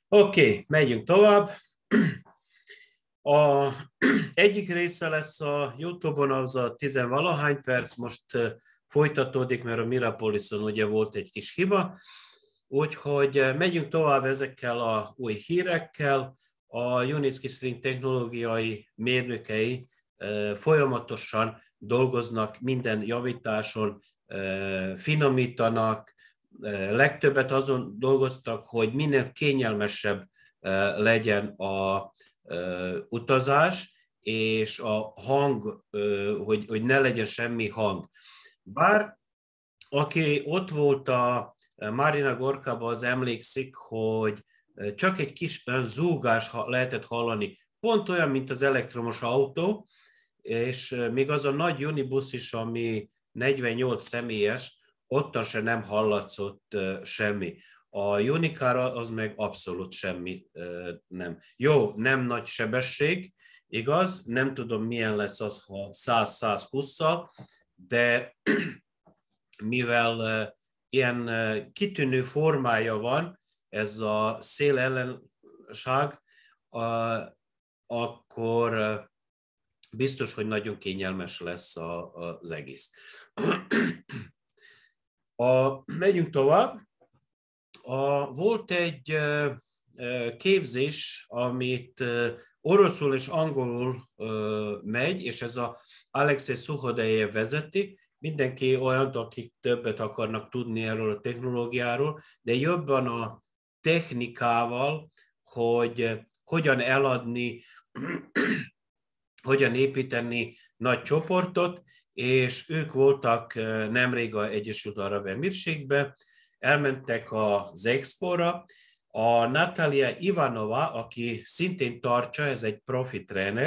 Oké, megyünk tovább. A egyik része lesz a YouTube-on, az a 10-valahány perc, most folytatódik, mert a Mirapolison ugye volt egy kis hiba. Úgyhogy megyünk tovább ezekkel a új hírekkel. A Unitsky String technológiai mérnökei folyamatosan dolgoznak minden javításon, finomítanak, legtöbbet azon dolgoztak, hogy minél kényelmesebb legyen a utazás, és a hang, hogy ne legyen semmi hang. Bár aki ott volt a Marina Gorkában, az emlékszik, hogy csak egy kis zúgás lehetett hallani, pont olyan, mint az elektromos autó, és még az a nagy unibusz is, ami 48 személyes, ottan se nem hallatszott semmi. A Unicar az meg abszolút semmi nem. Jó, nem nagy sebesség, igaz, nem tudom milyen lesz az, ha 100-120-szal, de mivel ilyen kitűnő formája van, ez a szélellenság, akkor biztos, hogy nagyon kényelmes lesz az egész. Megyünk tovább. Volt egy képzés, amit oroszul és angolul megy, és ez a Alexei Suhodejev vezeti. Mindenki olyan, akik többet akarnak tudni erről a technológiáról, de jobban a technikával, hogy hogyan eladni, hogyan építeni nagy csoportot, és ők voltak nemrég az Egyesült Arab Emírségben, elmentek az Expóra. A Natalia Ivanova, aki szintén tartsa, ez egy profi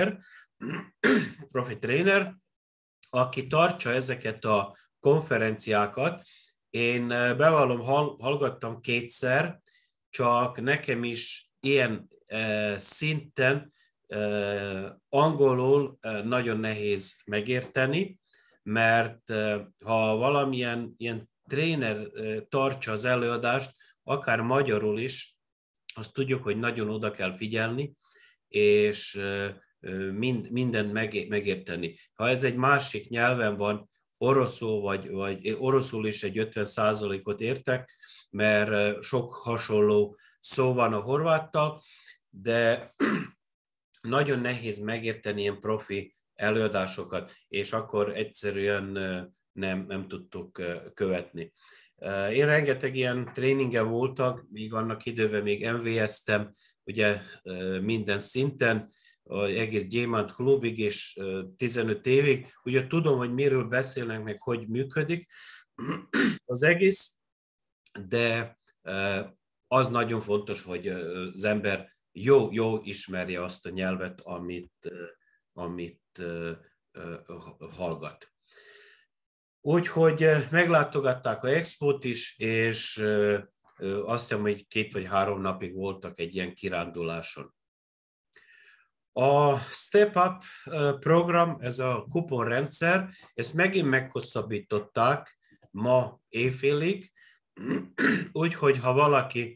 tréner, aki tartsa ezeket a konferenciákat. Én bevallom, hallgattam kétszer, csak nekem is ilyen szinten angolul nagyon nehéz megérteni, mert ha valamilyen ilyen tréner tartsa az előadást, akár magyarul is, azt tudjuk, hogy nagyon oda kell figyelni, és mindent megérteni. Ha ez egy másik nyelven van, oroszul, vagy oroszul is egy 50%-ot értek, mert sok hasonló szó van a horváttal, de nagyon nehéz megérteni ilyen profi előadásokat, és akkor egyszerűen nem tudtuk követni. Én rengeteg ilyen tréningen voltak, még annak időben még MVS-tem, ugye minden szinten, egész Gyémánt klubig, és 15 évig. Ugye tudom, hogy miről beszélnek, meg hogy működik az egész, de az nagyon fontos, hogy az ember jó ismerje azt a nyelvet, amit hallgat. Úgyhogy meglátogatták a expót is, és azt hiszem, hogy 2 vagy 3 napig voltak egy ilyen kiránduláson. A Step Up program, ez a kuponrendszer, ezt megint meghosszabbították ma éjfélig, úgyhogy ha valaki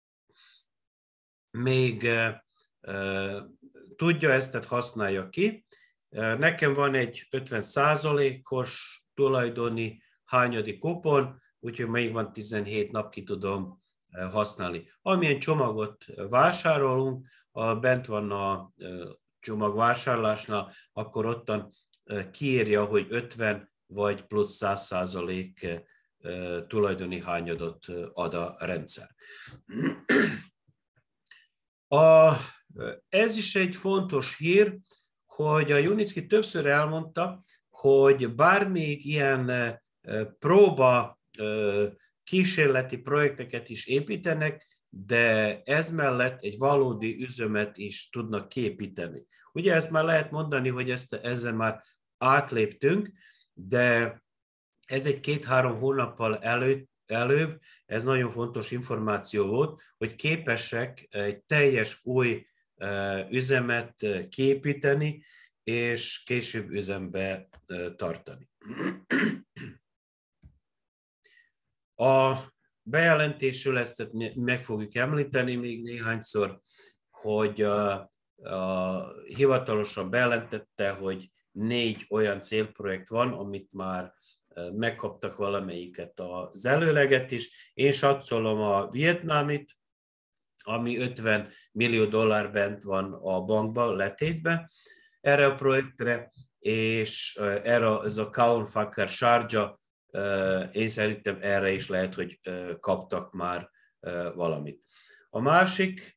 még tudja ezt, tehát használja ki. Nekem van egy 50%-os tulajdoni hányadi kupon, úgyhogy még van 17 nap, ki tudom használni. Amilyen csomagot vásárolunk, bent van a csomagvásárlásnál, akkor ottan kiírja, hogy 50 vagy plusz 100% tulajdoni hányadot ad a rendszer. Ez is egy fontos hír, hogy a Unitsky többször elmondta, hogy bár még ilyen próba kísérleti projekteket is építenek, de ez mellett egy valódi üzemet is tudnak kiépíteni. Ugye ezt már lehet mondani, hogy ezzel már átléptünk, de ez egy 2-3 hónappal előbb, ez nagyon fontos információ volt, hogy képesek egy teljes új üzemet kiépíteni, és később üzembe tartani. A bejelentésről ezt meg fogjuk említeni még néhányszor, hogy hivatalosan bejelentette, hogy 4 olyan célprojekt van, amit már megkaptak valamelyiket az előleget is. Én satszolom a vietnámit, ami $50 millió bent van a bankban, letétbe erre a projektre, és ez a Kaun Fakar Sharjah, én szerintem erre is lehet, hogy kaptak már valamit. A másik,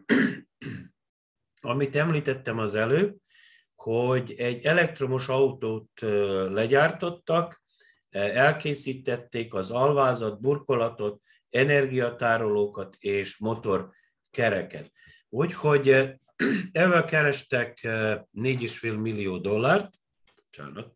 amit említettem az előbb, hogy egy elektromos autót legyártottak, elkészítették az alvázat, burkolatot, energiatárolókat és motorkereket. Úgyhogy ezzel kerestek $4,5 millió. Bocsánat.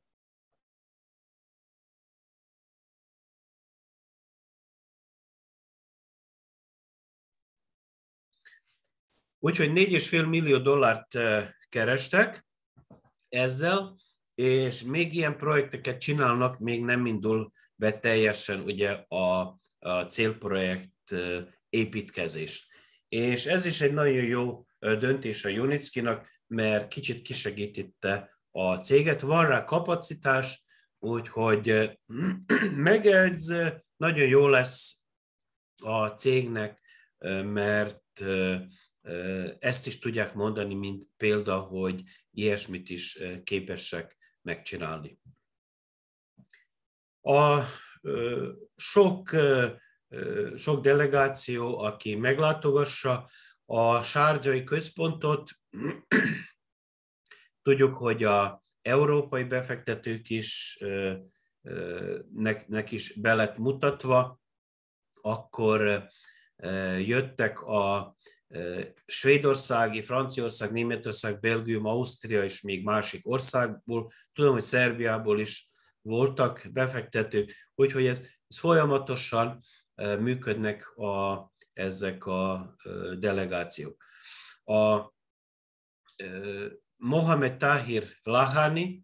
Úgyhogy $4,5 millió kerestek ezzel, és még ilyen projekteket csinálnak, még nem indul be teljesen ugye a célprojekt építkezés. És ez is egy nagyon jó döntés a Junicki-nak, mert kicsit kisegítette a céget. Van rá kapacitás, úgyhogy meg ez nagyon jó lesz a cégnek, mert ezt is tudják mondani, mint példa, hogy ilyesmit is képesek megcsinálni. A sok delegáció, aki meglátogassa a sharjai központot, tudjuk, hogy az európai befektetők is nek is be lett mutatva, akkor jöttek a Svédországi, Franciaország, Németország, Belgium, Ausztria és még másik országból. Tudom, hogy Szerbiából is voltak befektetők, úgyhogy ez folyamatosan működnek ezek a delegációk. A Mohamed Tahir Lahani,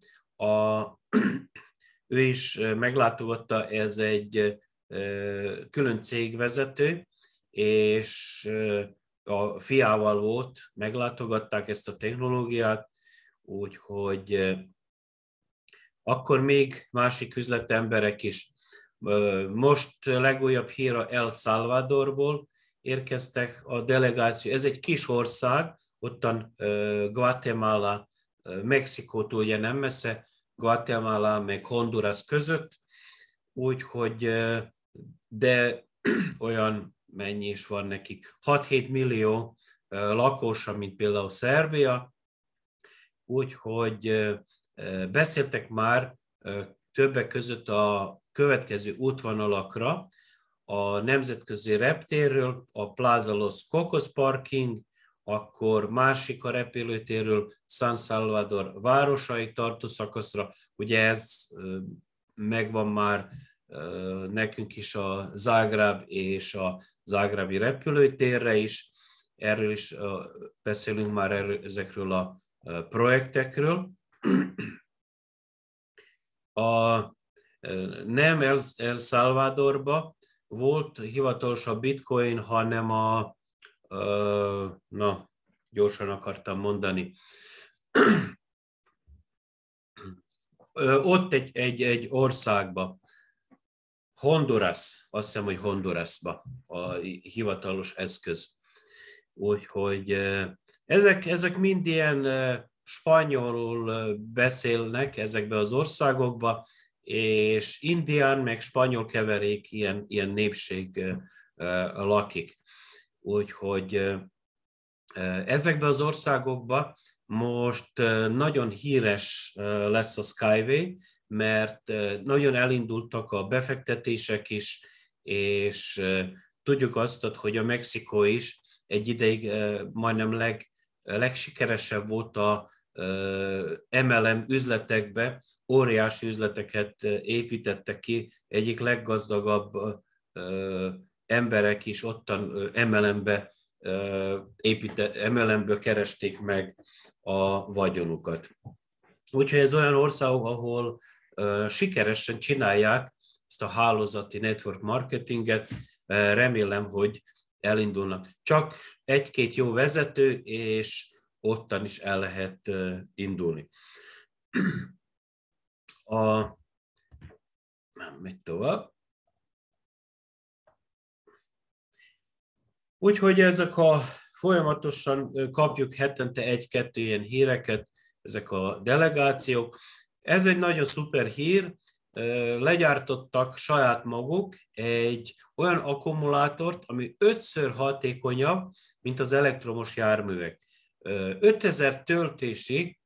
ő is meglátogatta, ez egy külön cégvezető, és a fiával volt, meglátogatták ezt a technológiát, úgyhogy akkor még másik üzletemberek is. Most legújabb hír a El Salvadorból érkeztek a delegáció. Ez egy kis ország, ottan Guatemala, Mexikótól ugye nem messze, Guatemala meg Honduras között, úgyhogy, de olyan mennyi is van nekik, 6-7 millió lakosa, mint például Szerbia, úgyhogy beszéltek már többek között a következő útvonalakra, a nemzetközi reptérről, a Plaza Los Cocos Parking, akkor másik a repülőtérről San Salvador városaig tartó szakaszra, ugye ez megvan már nekünk is a Zágráb és a zágrábi repülőtérre is, erről is beszélünk már ezekről a projektekről. Nem El Salvadorba volt hivatalos a Bitcoin, hanem gyorsan akartam mondani. Ott egy országba, Honduras, azt hiszem, hogy Hondurasba a hivatalos eszköz. Úgyhogy ezek mind ilyen spanyolul beszélnek ezekbe az országokba, és indián meg spanyol keverék ilyen népség lakik. Úgyhogy ezekbe az országokba most nagyon híres lesz a Skyway, mert nagyon elindultak a befektetések is, és tudjuk azt, hogy a Mexikó is egy ideig majdnem legsikeresebb volt a MLM üzletekbe, óriási üzleteket építettek ki, egyik leggazdagabb emberek is ottan MLM-ből keresték meg a vagyonukat. Úgyhogy ez olyan országok, ahol sikeresen csinálják ezt a hálózati network marketinget, remélem, hogy elindulnak. Csak egy-két jó vezető, és ottan is el lehet indulni. Megy tovább. Úgyhogy ezek folyamatosan kapjuk hetente egy-kettő ilyen híreket, ezek a delegációk. Ez egy nagyon szuper hír, legyártottak saját maguk egy olyan akkumulátort, ami 5-ször hatékonyabb, mint az elektromos járművek. 5000 töltési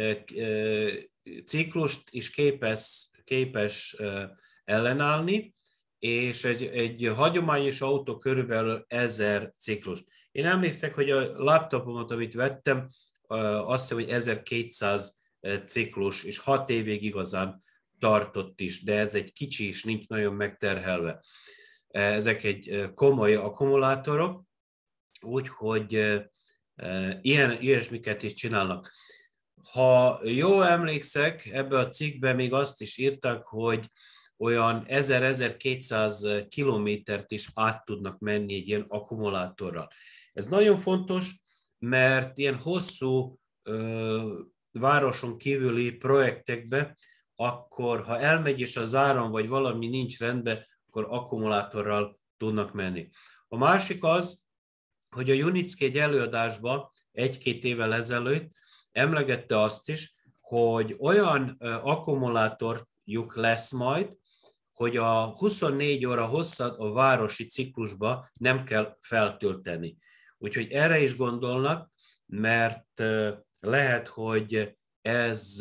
ciklust is képes ellenállni, és egy hagyományos autó körülbelül 1000 ciklust. Én emlékszem, hogy a laptopomat, amit vettem, azt hiszem, hogy 1200 ciklus, és 6 évig igazán tartott is, de ez egy kicsi is, nincs nagyon megterhelve. Ezek egy komoly akkumulátorok, úgyhogy ilyesmiket is csinálnak. Ha jól emlékszek, ebbe a cikkben még azt is írtak, hogy olyan 1000-1200 kilométert is át tudnak menni egy ilyen akkumulátorral. Ez nagyon fontos, mert ilyen hosszú városon kívüli projektekbe, akkor ha elmegy és az áram vagy valami nincs rendben, akkor akkumulátorral tudnak menni. A másik az, hogy a Junicki egy előadásban 1-2 évvel ezelőtt emlegette azt is, hogy olyan akkumulátorjuk lesz majd, hogy a 24 óra hosszat a városi ciklusba nem kell feltölteni. Úgyhogy erre is gondolnak, mert lehet, hogy ez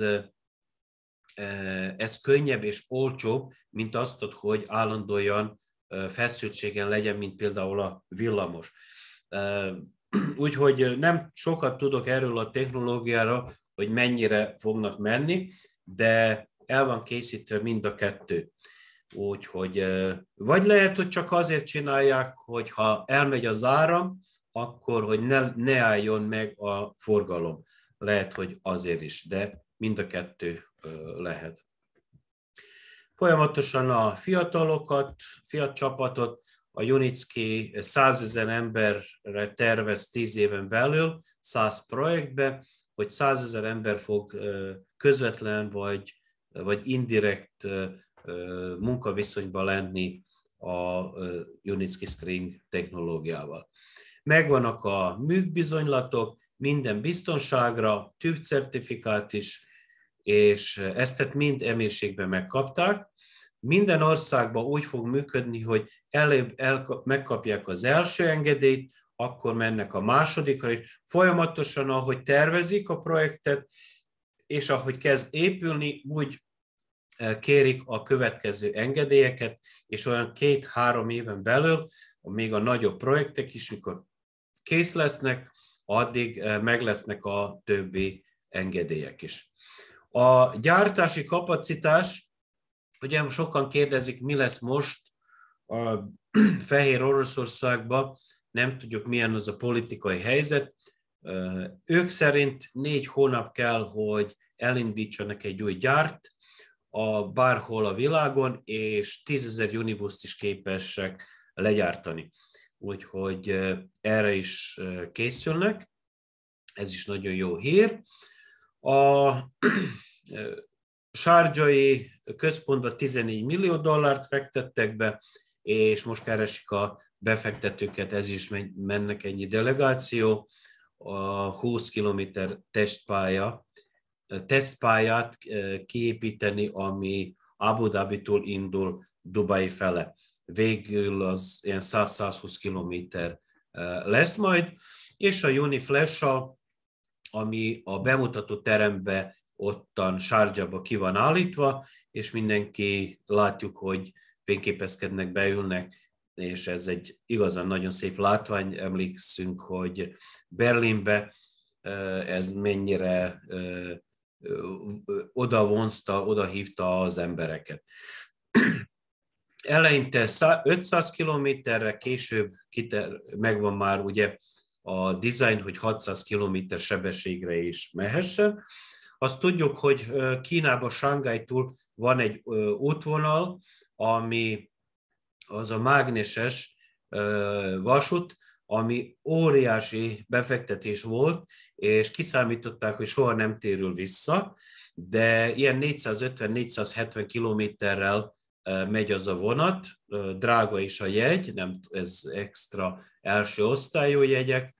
könnyebb és olcsóbb, mint azt, hogy állandóan feszültségen legyen, mint például a villamos. Úgyhogy nem sokat tudok erről a technológiára, hogy mennyire fognak menni, de el van készítve mind a kettő. Úgyhogy vagy lehet, hogy csak azért csinálják, hogy ha elmegy az áram, akkor hogy ne álljon meg a forgalom. Lehet, hogy azért is, de mind a kettő lehet. Folyamatosan a fiat csapatot, a Junicki 100 000 emberre tervez 10 éven belül, 100 projektbe, hogy 100 000 ember fog közvetlen vagy indirekt munkaviszonyban lenni a Junicki String technológiával. Megvannak a műbizonylatok, minden biztonságra, tűzcertifikát is, és ezt mind emírségben megkapták. Minden országban úgy fog működni, hogy előbb megkapják az első engedélyt, akkor mennek a másodikra, és folyamatosan, ahogy tervezik a projektet, és ahogy kezd épülni, úgy kérik a következő engedélyeket, és olyan 2-3 éven belül, még a nagyobb projektek is, mikor kész lesznek, addig meg lesznek a többi engedélyek is. A gyártási kapacitás, ugye sokan kérdezik, mi lesz most a Fehér Oroszországban, nem tudjuk, milyen az a politikai helyzet. Ők szerint 4 hónap kell, hogy elindítsanak egy új gyárt bárhol a világon, és 10 000 unibuszt is képesek legyártani. Úgyhogy erre is készülnek. Ez is nagyon jó hír. A sárdzsai központba 14 millió dollárt fektettek be, és most keresik a befektetőket, ez is mennek ennyi delegáció, a 20 kilométer tesztpályát kiépíteni, ami Abu Dhabitól indul Dubai fele. Végül az ilyen 100-120 kilométer lesz majd, és a Uniflash-sal, ami a bemutató terembe ottan Sharjahba ki van állítva, és mindenki látjuk, hogy fényképezkednek, beülnek, és ez egy igazán nagyon szép látvány. Emlékszünk, hogy Berlinbe ez mennyire oda hívta az embereket. Eleinte 500 kilométerre, később megvan már ugye a design, hogy 600 kilométer sebességre is mehessen. Azt tudjuk, hogy Kínában, Shanghai-tól van egy útvonal, ami az a mágneses vasút, ami óriási befektetés volt, és kiszámították, hogy soha nem térül vissza, de ilyen 450-470 kilométerrel megy az a vonat, drága is a jegy, nem, ez extra első osztályú jegyek,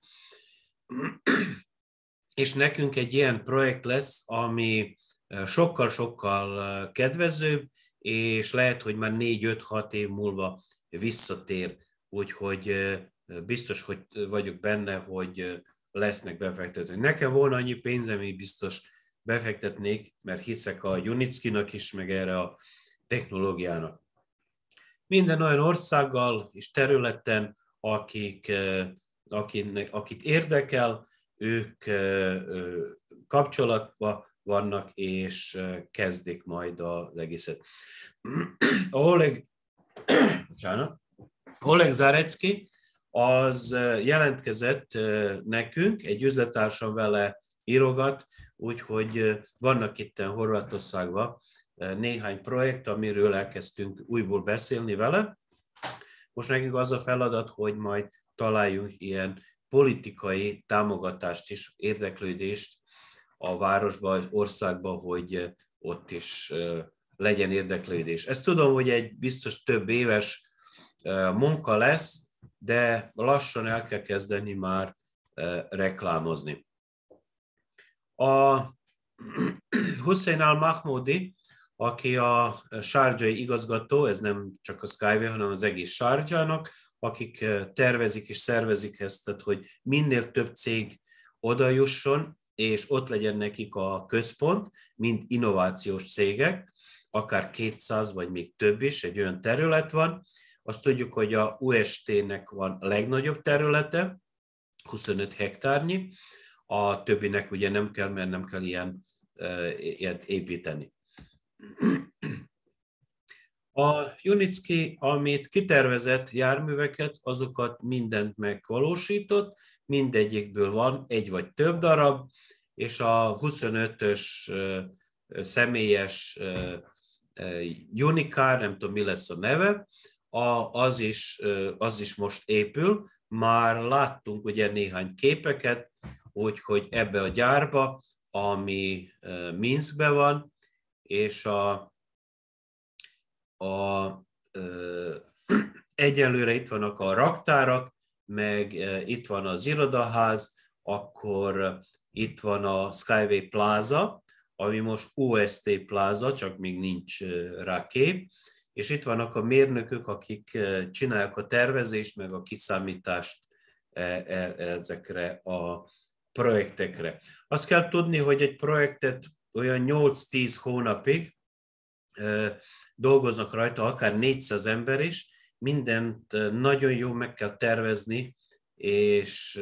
és nekünk egy ilyen projekt lesz, ami sokkal-sokkal kedvezőbb, és lehet, hogy már 4-5-6 év múlva visszatér, úgyhogy biztos, hogy vagyok benne, hogy lesznek befektetők. Nekem volna annyi pénzem, hogy biztos befektetnék, mert hiszek a Junickinak is, meg erre a technológiának. Minden olyan országgal és területen, akit érdekel, ők kapcsolatban vannak, és kezdik majd az egészet. Oleg Zárecki az jelentkezett nekünk, egy üzlettársam vele írogat, úgyhogy vannak itt Horvátországban néhány projekt, amiről elkezdtünk újból beszélni vele. Most nekünk az a feladat, hogy majd találjunk ilyen politikai támogatást is, érdeklődést a városba, az országba, hogy ott is legyen érdeklődés. Ezt tudom, hogy egy biztos több éves munka lesz, de lassan el kell kezdeni már reklámozni. A Hussein al-Mahmoudi, aki a sárdzsai igazgató, ez nem csak a Skyway, hanem az egész Sárdzsának, akik tervezik és szervezik ezt, tehát hogy minél több cég odajusson, és ott legyen nekik a központ, mint innovációs cégek, akár 200 vagy még több is, egy olyan terület van. Azt tudjuk, hogy a UST-nek van a legnagyobb területe, 25 hektárnyi, a többinek ugye nem kell, mert nem kell ilyet építeni. A Junicki, amit kitervezett járműveket, azokat mindent megvalósított, mindegyikből van egy vagy több darab, és a 25-ös személyes Unicar, nem tudom mi lesz a neve, az is most épül. Már láttunk ugye néhány képeket, hogy ebbe a gyárba, ami Minskben van, és egyelőre itt vannak a raktárak, meg itt van az irodaház, akkor itt van a Skyway Plaza, ami most OST Plaza, csak még nincs rá kép, és itt vannak a mérnökök, akik csinálják a tervezést, meg a kiszámítást ezekre a projektekre. Azt kell tudni, hogy egy projektet olyan 8-10 hónapig dolgoznak rajta, akár 400 ember is, mindent nagyon jó meg kell tervezni, és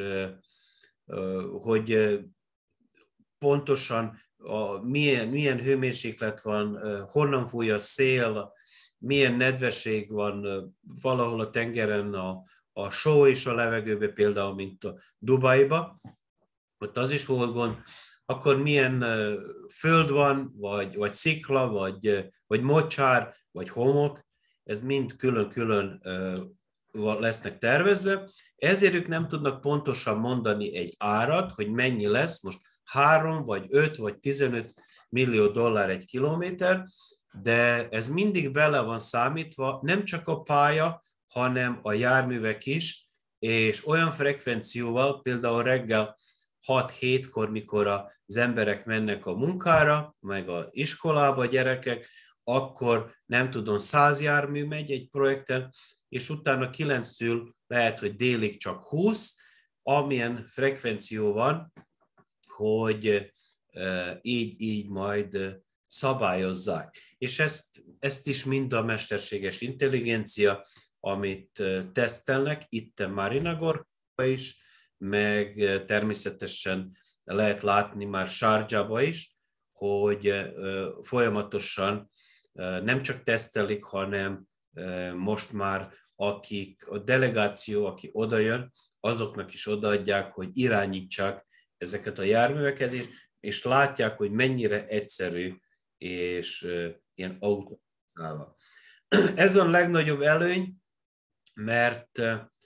hogy pontosan milyen hőmérséklet van, honnan fúj a szél, milyen nedvesség van valahol a tengeren, a só és a levegőben, például mint a Dubajba, ott az is volt gond, akkor milyen föld van, vagy szikla, vagy mocsár, vagy homok, ez mind külön-külön lesznek tervezve. Ezért ők nem tudnak pontosan mondani egy árat, hogy mennyi lesz, most 3, vagy 5, vagy 15 millió dollár egy kilométer, de ez mindig bele van számítva, nem csak a pálya, hanem a járművek is, és olyan frekvencióval, például reggel 6-7-kor, mikor az emberek mennek a munkára, meg az iskolába a gyerekek, akkor nem tudom, 100 jármű megy egy projekten, és utána 9-től lehet, hogy délig csak 20, amilyen frekvenció van, hogy így majd szabályozzák. És ezt is mind a mesterséges intelligencia, amit tesztelnek, itt Marinagorban is, meg természetesen lehet látni már Sárdzsába is, hogy folyamatosan nem csak tesztelik, hanem most már a delegáció, aki odajön, azoknak is odaadják, hogy irányítsák ezeket a járműveket, és látják, hogy mennyire egyszerű és ilyen automatizálva. Ez a legnagyobb előny, mert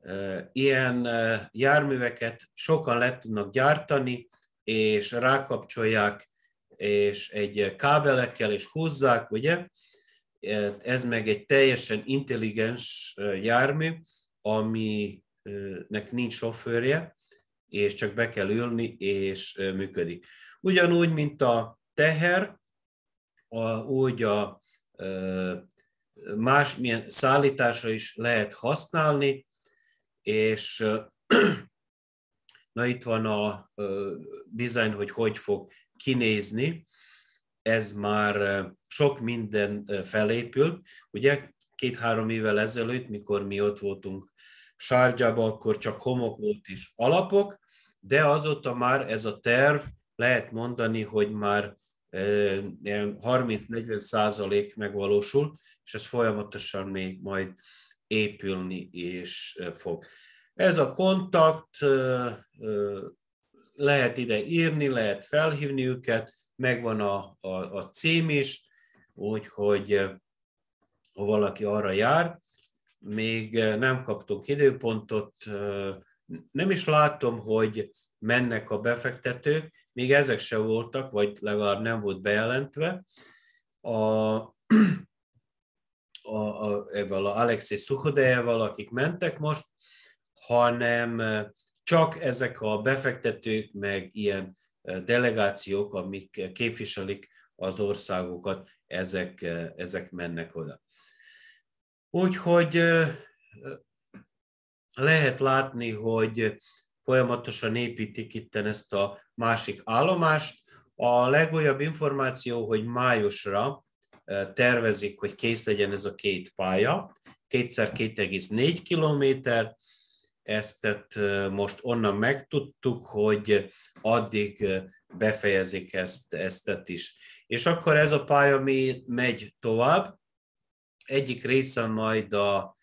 ilyen járműveket sokan le tudnak gyártani, és rákapcsolják, és egy kábelekkel is húzzák, ugye? Ez meg egy teljesen intelligens jármű, aminek nincs sofőrje, és csak be kell ülni, és működik. Ugyanúgy, mint a teher, úgy a másmilyen szállításra is lehet használni, és na itt van a design, hogy fog kinézni. Ez már sok minden felépült. Ugye 2-3 évvel ezelőtt, mikor mi ott voltunk Sharjahban, akkor csak homok volt és alapok, de azóta már ez a terv, lehet mondani, hogy már 30-40% megvalósul, és ez folyamatosan még majd épülni is fog. Ez a kontakt, lehet ide írni, lehet felhívni őket, megvan a cím is, úgyhogy ha valaki arra jár, még nem kaptunk időpontot, nem is látom, hogy mennek a befektetők, még ezek se voltak, vagy legalább nem volt bejelentve. Ezzel a Alexei Suhodejával, akik mentek most, hanem csak ezek a befektetők, meg ilyen delegációk, amik képviselik az országokat, ezek mennek oda. Úgyhogy lehet látni, hogy folyamatosan építik itt ezt a másik állomást. A legújabb információ, hogy májusra tervezik, hogy kész legyen ez a két pálya, 2x2,4 kilométer. Ezt most onnan megtudtuk, hogy addig befejezik ezt is. És akkor ez a pálya megy tovább. Egyik része majd a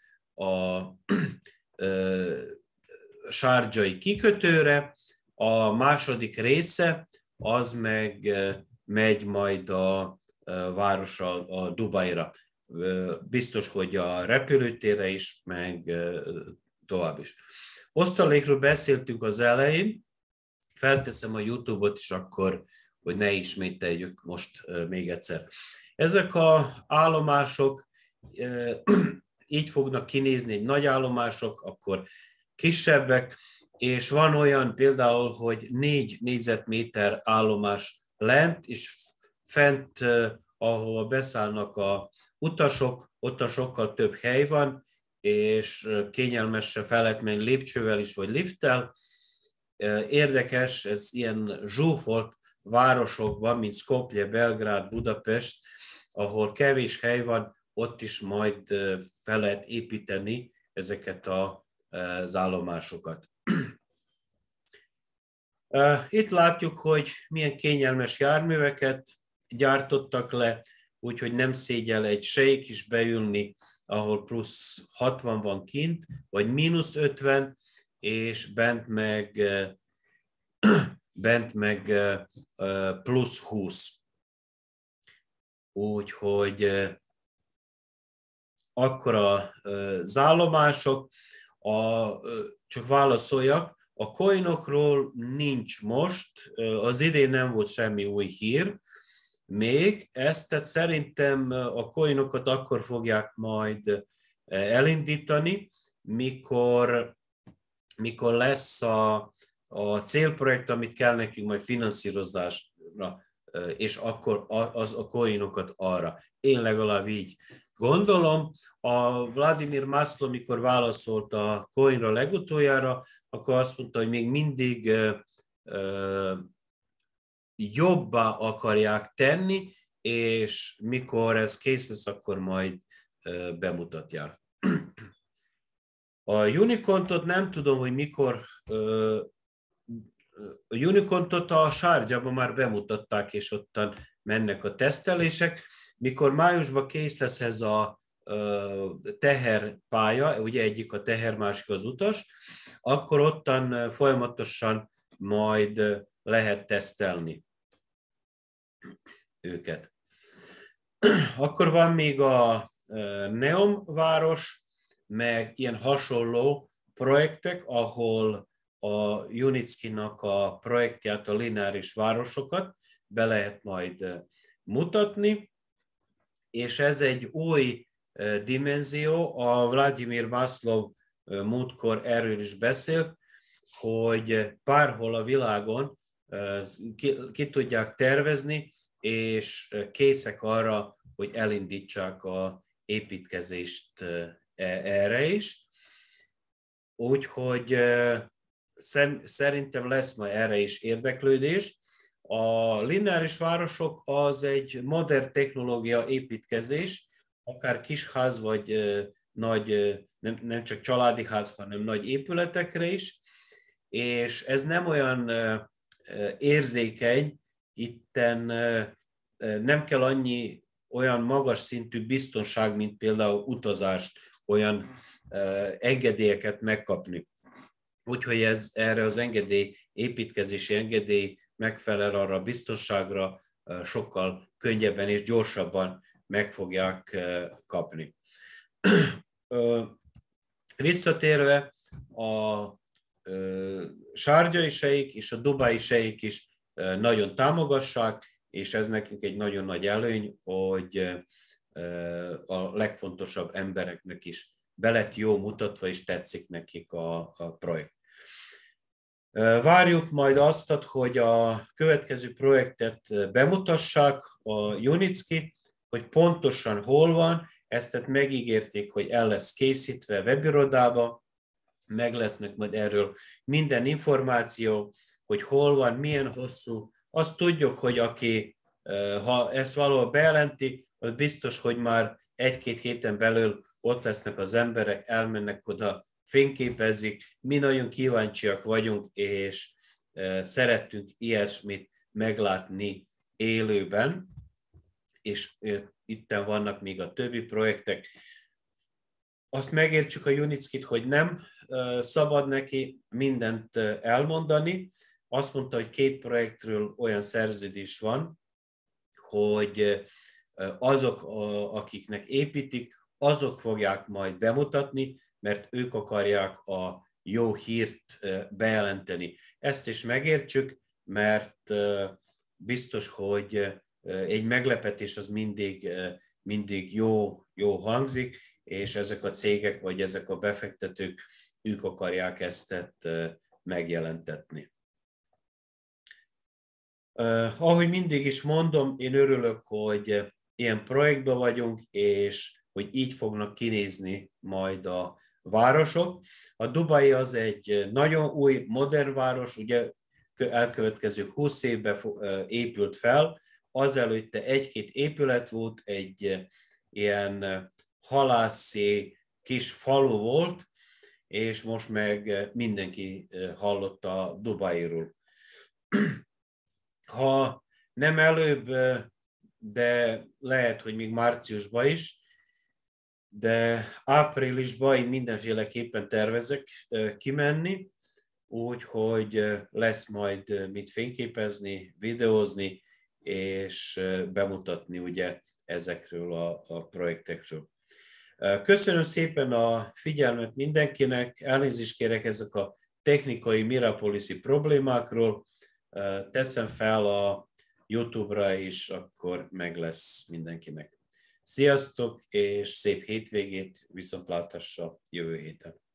sharjai kikötőre, a második része az meg megy majd a városra, a Dubajra. Biztos, hogy a repülőtérre is, meg tovább is. Osztalékról beszéltünk az elején, felteszem a YouTube-ot is akkor, hogy ne ismételjük most még egyszer. Ezek az állomások így fognak kinézni, egy nagy állomások, akkor kisebbek, és van olyan például, hogy 4 négyzetméter állomás lent, és fent, ahol beszállnak a utasok, ott sokkal több hely van, és kényelmesre fel lehet menni lépcsővel is, vagy lifttel. Érdekes, ez ilyen zsúfolt városokban, mint Skopje, Belgrád, Budapest, ahol kevés hely van, ott is majd fel lehet építeni ezeket az állomásokat. Itt látjuk, hogy milyen kényelmes járműveket gyártottak le, úgyhogy nem szégyel egy sejk is beülni, ahol plusz 60 van kint, vagy mínusz 50, és bent meg plusz 20. Úgyhogy akkor az állomások, csak válaszoljak, a coinokról nincs most, az idén nem volt semmi új hír, még tehát szerintem a coinokat akkor fogják majd elindítani, mikor lesz a célprojekt, amit kell nekünk majd finanszírozásra, és akkor az a coinokat arra. Én legalább így gondolom. A Vladimir Mászló, mikor válaszolt a coinra legutoljára, akkor azt mondta, hogy még mindig jobbá akarják tenni, és mikor ez kész lesz, akkor majd bemutatják. A Unicontot nem tudom, hogy mikor, a Unicontot a Sharjahban már bemutatták, és ottan mennek a tesztelések. Mikor májusban kész lesz ez a teherpálya, ugye egyik a teher, másik az utas, akkor ottan folyamatosan majd lehet tesztelni őket. Akkor van még a Neom város, meg ilyen hasonló projektek, ahol a Junicki-nak a projektját, a lineáris városokat be lehet majd mutatni, és ez egy új dimenzió, a Vladimir Maslov múltkor erről is beszélt, hogy bárhol a világon ki tudják tervezni, és készek arra, hogy elindítsák az építkezést erre is. Úgyhogy szerintem lesz majd erre is érdeklődés. A lineáris városok az egy modern technológia építkezés, akár kisház vagy nagy, nem csak családi ház, hanem nagy épületekre is, és ez nem olyan érzékeny, itten nem kell annyi olyan magas szintű biztonság, mint például utazást, olyan engedélyeket megkapni. Úgyhogy erre az építkezési engedély megfelel arra a biztonságra, sokkal könnyebben és gyorsabban meg fogják kapni. Visszatérve, a sárgyai sejk és a dubai sejk is nagyon támogassák, és ez nekünk egy nagyon nagy előny, hogy a legfontosabb embereknek is be lett jó mutatva, és tetszik nekik a projekt. Várjuk majd azt, hogy a következő projektet bemutassák a Junicki, hogy pontosan hol van, ezt megígérték, hogy el lesz készítve webirodába, meg lesznek majd erről minden információ, hogy hol van, milyen hosszú. Azt tudjuk, hogy aki, ha ezt valahol bejelenti, az biztos, hogy már 1-2 héten belül ott lesznek az emberek, elmennek oda, fényképezik. Mi nagyon kíváncsiak vagyunk, és szerettünk ilyesmit meglátni élőben, és itten vannak még a többi projektek. Azt megértsük a Junickit, hogy nem szabad neki mindent elmondani. Azt mondta, hogy 2 projektről olyan szerződés van, hogy azok, akiknek építik, azok fogják majd bemutatni, mert ők akarják a jó hírt bejelenteni. Ezt is megértsük, mert biztos, hogy egy meglepetés az mindig jó hangzik, és ezek a cégek, vagy ezek a befektetők, ők akarják ezt megjelentetni. Ahogy mindig is mondom, én örülök, hogy ilyen projektben vagyunk, és hogy így fognak kinézni majd a városok. A Dubai az egy nagyon új, modern város, ugye elkövetkező 20 évben épült fel, azelőtte 1-2 épület volt, egy ilyen halászi kis falu volt, és most meg mindenki hallott a Dubairól. Ha nem előbb, de lehet, hogy még márciusban is, de áprilisban én mindenféleképpen tervezek kimenni, úgyhogy lesz majd mit fényképezni, videózni, és bemutatni ugye ezekről a projektekről. Köszönöm szépen a figyelmet mindenkinek, elnézést kérek ezek a technikai Mirapoliszi problémákról, teszem fel a YouTube-ra is, akkor meg lesz mindenkinek. Sziasztok, és szép hétvégét, viszontlátásra jövő héten.